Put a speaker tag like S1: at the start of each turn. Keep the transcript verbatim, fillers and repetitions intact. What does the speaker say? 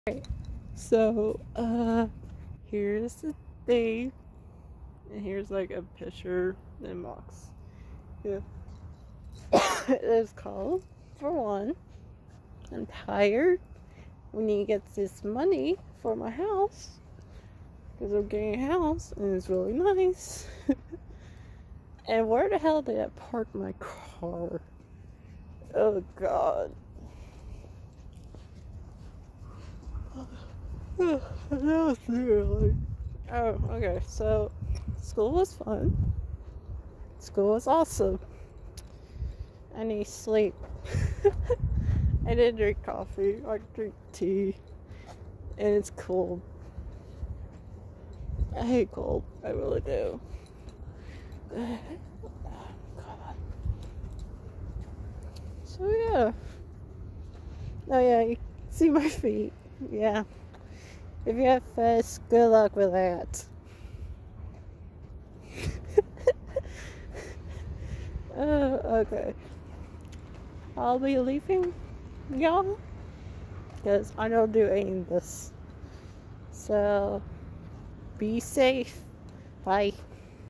S1: Right. So, uh, here's the thing, and here's like a picture in box. Yeah. It is called, for one, I'm tired. We need to get this money for my house, because I'm getting a house, and it's really nice. And where the hell did I park my car? Oh, God. That was really... Oh, okay, so school was fun. School was awesome. I need sleep. I didn't drink coffee. I drink tea. And it's cold. I hate cold. I really do. Oh, God. So, yeah. Oh, yeah, you see my feet. Yeah. If you have fish, good luck with that. uh, okay. I'll be leaving y'all because I don't do any of this. So, be safe. Bye.